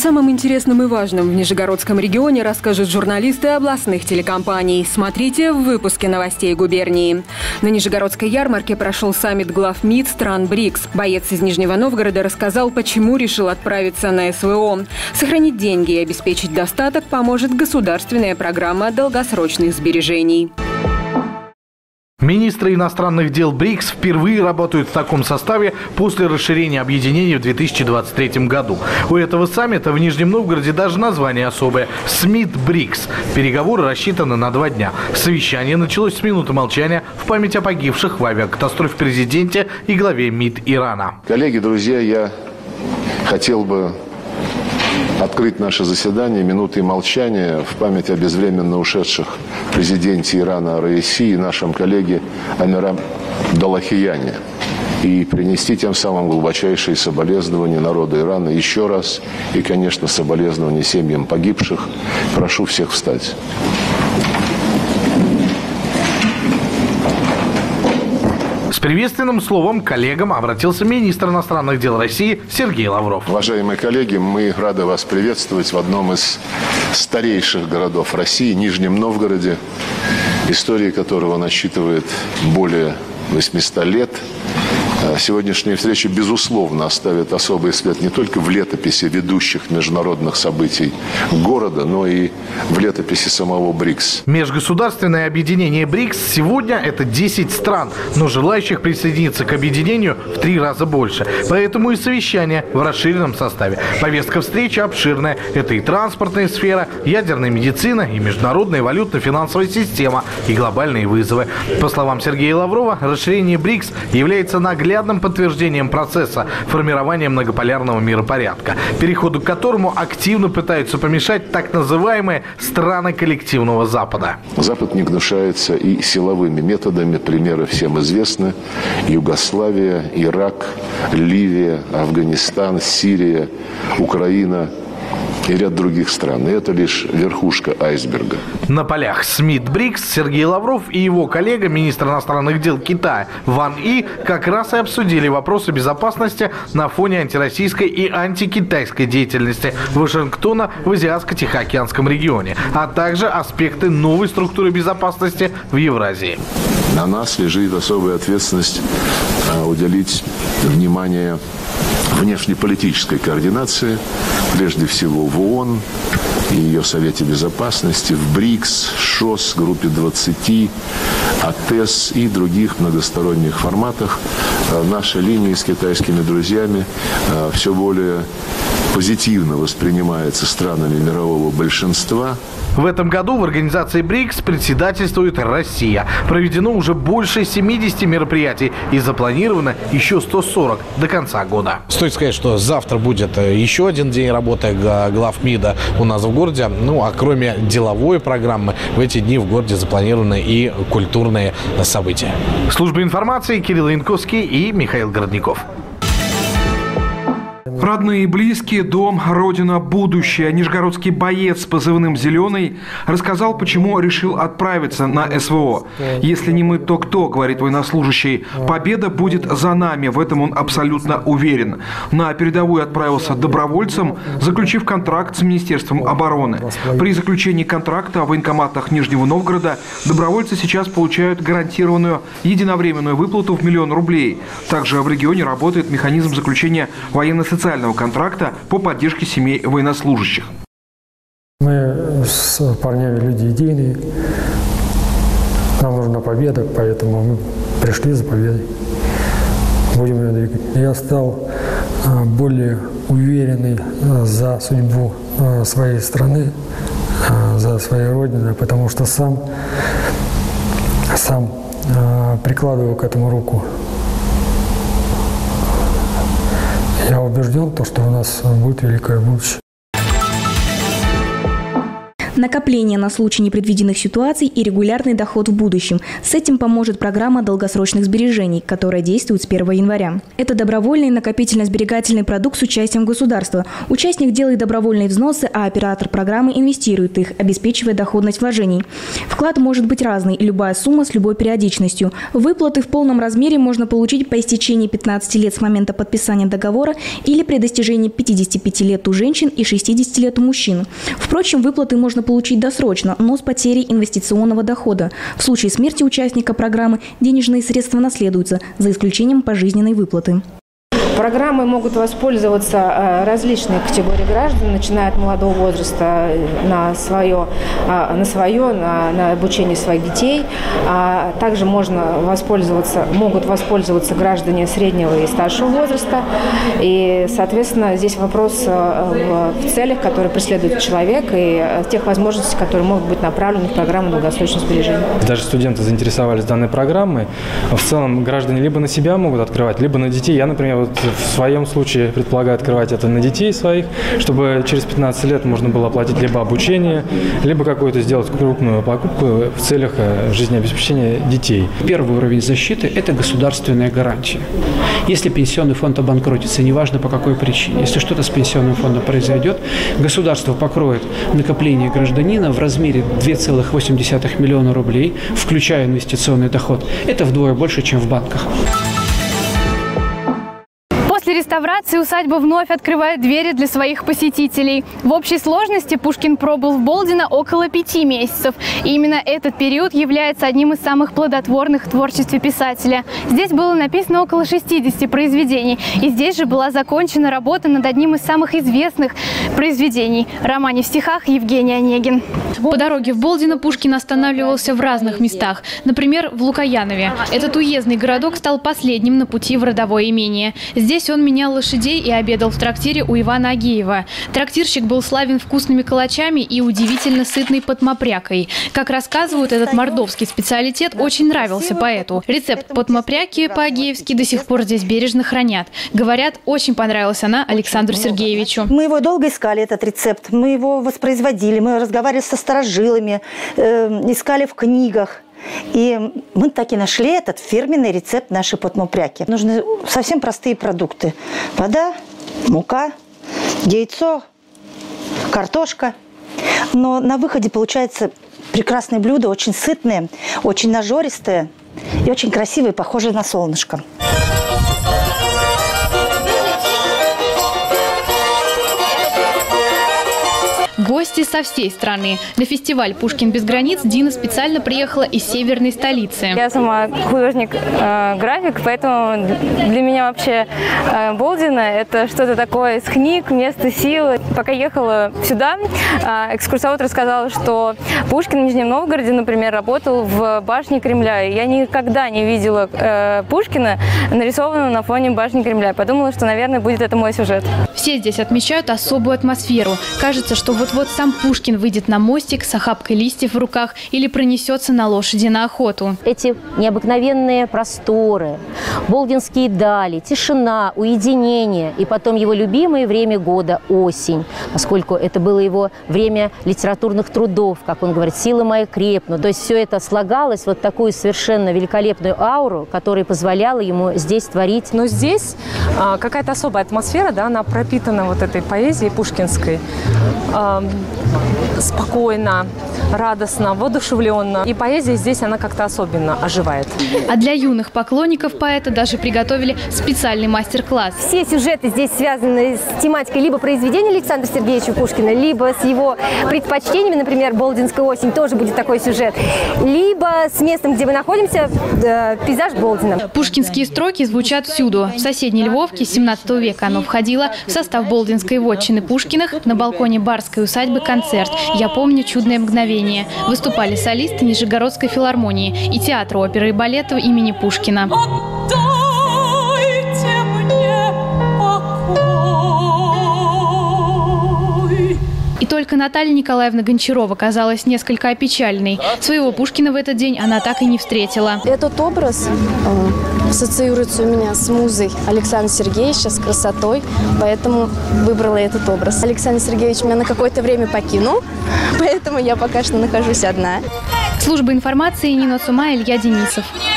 самом интересном и важном в Нижегородском регионе расскажут журналисты областных телекомпаний. Смотрите в выпуске новостей губернии. На Нижегородской ярмарке прошел саммит глав МИД стран БРИКС. Боец из Нижнего Новгорода рассказал, почему решил отправиться на СВО. Сохранить деньги и обеспечить достаток поможет государственная программа долгосрочных сбережений. Министры иностранных дел БРИКС впервые работают в таком составе после расширения объединения в 2023 году. У этого саммита в Нижнем Новгороде даже название особое – СМИТ БРИКС. Переговоры рассчитаны на 2 дня. Совещание началось с минуты молчания в память о погибших в авиакатастрофе президенте и главе МИД Ирана. Коллеги, друзья, я хотел бы открыть наше заседание минутой молчания в память о безвременно ушедших президенте Ирана Раиси и нашем коллеге Амирам Даллахияне и принести тем самым глубочайшие соболезнования народу Ирана еще раз и, конечно, соболезнования семьям погибших. Прошу всех встать. С приветственным словом к коллегам обратился министр иностранных дел России Сергей Лавров. Уважаемые коллеги, мы рады вас приветствовать в одном из старейших городов России, Нижнем Новгороде, история которого насчитывает более 800 лет. Сегодняшняя встреча, безусловно, оставит особый след не только в летописи ведущих международных событий города, но и в летописи самого БРИКС. Межгосударственное объединение БРИКС сегодня – это 10 стран, но желающих присоединиться к объединению в 3 раза больше. Поэтому и совещание в расширенном составе. Повестка встречи обширная. Это и транспортная сфера, ядерная медицина, и международная валютно-финансовая система, и глобальные вызовы. По словам Сергея Лаврова, расширение БРИКС является наглядным подтверждением процесса формирования многополярного миропорядка, переходу к которому активно пытаются помешать так называемые страны коллективного Запада. Запад не гнушается и силовыми методами. Примеры всем известны. Югославия, Ирак, Ливия, Афганистан, Сирия, Украина и ряд других стран. И это лишь верхушка айсберга. На полях СМИТ БРИКС Сергей Лавров и его коллега, министр иностранных дел Китая Ван И, как раз и обсудили вопросы безопасности на фоне антироссийской и антикитайской деятельности Вашингтона в Азиатско-Тихоокеанском регионе, а также аспекты новой структуры безопасности в Евразии. На нас лежит особая ответственность уделить внимание внешнеполитической координации, прежде всего в ООН и ее Совете Безопасности, в БРИКС, ШОС, группе 20, АТЭС и других многосторонних форматах. Наши линии с китайскими друзьями все более позитивно воспринимается странами мирового большинства. В этом году в организации БРИКС председательствует Россия. Проведено уже больше 70 мероприятий и запланировано еще 140 до конца года. Стоит сказать, что завтра будет еще один день работы глав МИДа у нас в городе. Ну, а кроме деловой программы, в эти дни в городе запланированы и культурные события. Служба информации Кирилл Янковский и Михаил Городников. Родные и близкие, дом, родина, будущее. Нижегородский боец с позывным «Зеленый» рассказал, почему решил отправиться на СВО. «Если не мы, то кто?» – говорит военнослужащий. «Победа будет за нами», в этом он абсолютно уверен. На передовую отправился добровольцем, заключив контракт с Министерством обороны. При заключении контракта в военкоматах Нижнего Новгорода добровольцы сейчас получают гарантированную единовременную выплату в 1 000 000 рублей. Также в регионе работает механизм заключения военно-социального контракта по поддержке семей военнослужащих. Мы с парнями люди идейные. Нам нужна победа, поэтому мы пришли за победой. Будем ее двигать. Я стал более уверенный за судьбу своей страны, за своей родины, потому что сам прикладываю к этому руку. Я убежден, что у нас будет великое будущее. накопление на случай непредвиденных ситуаций и регулярный доход в будущем. С этим поможет программа долгосрочных сбережений, которая действует с 1 января. Это добровольный накопительно-сберегательный продукт с участием государства. Участник делает добровольные взносы, а оператор программы инвестирует их, обеспечивая доходность вложений. Вклад может быть разный, любая сумма с любой периодичностью. Выплаты в полном размере можно получить по истечении 15 лет с момента подписания договора или при достижении 55 лет у женщин и 60 лет у мужчин. Впрочем, выплаты можно получить досрочно, но с потерей инвестиционного дохода. В случае смерти участника программы денежные средства наследуются, за исключением пожизненной выплаты. Программой могут воспользоваться различные категории граждан, начиная от молодого возраста на обучение своих детей. Также могут воспользоваться граждане среднего и старшего возраста. И, соответственно, здесь вопрос в целях, которые преследует человек, и тех возможностей, которые могут быть направлены в программу долгосрочного сбережения. Даже студенты заинтересовались данной программой. В целом граждане либо на себя могут открывать, либо на детей. Я, например, в своем случае предполагаю открывать это на детей своих, чтобы через 15 лет можно было оплатить либо обучение, либо какую-то сделать крупную покупку в целях жизнеобеспечения детей. Первый уровень защиты – это государственная гарантия. Если пенсионный фонд обанкротится, неважно по какой причине, если что-то с пенсионным фондом произойдет, государство покроет накопление гражданина в размере 2,8 миллиона рублей, включая инвестиционный доход. Это вдвое больше, чем в банках. После реставрации усадьба вновь открывает двери для своих посетителей. В общей сложности Пушкин пробыл в Болдино около 5 месяцев. И именно этот период является одним из самых плодотворных в творчестве писателя. Здесь было написано около 60 произведений. И здесь же была закончена работа над одним из самых известных произведений – романе в стихах Евгений Онегин. По дороге в Болдино Пушкин останавливался в разных местах. Например, в Лукоянове. Этот уездный городок стал последним на пути в родовое имение. Здесь он менял лошадей и обедал в трактире у Ивана Агеева. Трактирщик был славен вкусными калачами и удивительно сытной потмопрякой. Как рассказывают, этот мордовский специалитет очень нравился поэту. Рецепт потмопряки по-агеевски до сих пор здесь бережно хранят. Говорят, очень понравилась она Александру Сергеевичу. Мы его долго искали, этот рецепт. Мы его воспроизводили, мы разговаривали со старожилами, искали в книгах. И мы так и нашли этот фирменный рецепт нашей потмопряки. Нужны совсем простые продукты. Вода, мука, яйцо, картошка. Но на выходе получается прекрасное блюдо, очень сытное, очень нажористое и очень красивое, похожее на солнышко. Гости со всей страны. На фестиваль «Пушкин без границ» Дина специально приехала из северной столицы. Я сама художник-график, поэтому для меня вообще Болдино – это что-то такое из книг, место силы. Пока ехала сюда, экскурсовод рассказал, что Пушкин в Нижнем Новгороде, например, работал в башне Кремля. И я никогда не видела Пушкина, нарисованного на фоне башни Кремля. Подумала, что, наверное, будет это мой сюжет. Все здесь отмечают особую атмосферу. Кажется, что вот сам Пушкин выйдет на мостик с охапкой листьев в руках или пронесется на лошади на охоту. Эти необыкновенные просторы, болдинские дали, тишина, уединение и потом его любимое время года – осень, поскольку это было его время литературных трудов, как он говорит, «силы мои крепнут». То есть все это слагалось в вот такую совершенно великолепную ауру, которая позволяла ему здесь творить. Но здесь какая-то особая атмосфера, да, она пропитана вот этой поэзией пушкинской. Спокойно, радостно, воодушевленно. И поэзия здесь, она как-то особенно оживает. А для юных поклонников поэта даже приготовили специальный мастер-класс. Все сюжеты здесь связаны с тематикой либо произведения Александра Сергеевича Пушкина, либо с его предпочтениями, например, «Болдинская осень» тоже будет такой сюжет, либо с местом, где мы находимся, пейзаж Болдина. Пушкинские строки звучат всюду. В соседней Львовке с 17 века оно входило в состав Болдинской вотчины Пушкиных. На балконе барской усадьбы концерт «Я помню чудное мгновение». Выступали солисты Нижегородской филармонии и театра оперы и балета имени Пушкина. И только Наталья Николаевна Гончарова казалась несколько опечальной. Своего Пушкина в этот день она так и не встретила. Этот образ ассоциируется у меня с музой Александра Сергеевича, с красотой, поэтому выбрала этот образ. Александр Сергеевич меня на какое-то время покинул, поэтому я пока что нахожусь одна. Служба информации, Нина Сума, Илья Денисов.